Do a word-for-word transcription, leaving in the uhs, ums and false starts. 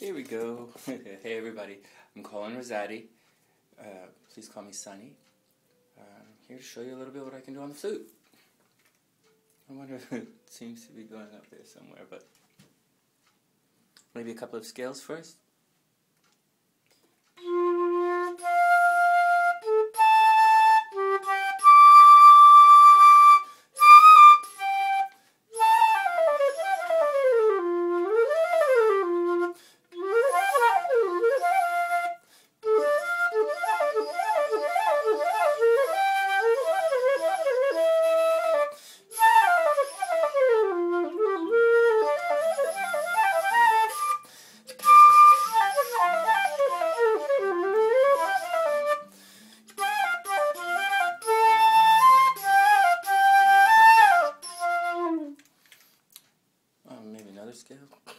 Here we go. Hey everybody, I'm Collin Rosati. Uh, please call me Sonny. Uh, I'm here to show you a little bit what I can do on the flute. I wonder if it seems to be going up there somewhere, but maybe a couple of scales first. Maybe another scale.